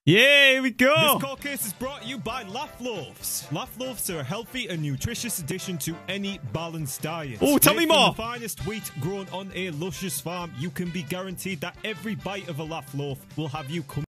Yeah, here we go. This court case is brought to you by Laff Loafs. Laff Loafs are a healthy and nutritious addition to any balanced diet. Oh, tell me Made from more. the finest wheat grown on a luscious farm, you can be guaranteed that every bite of a Laff Loaf will have you come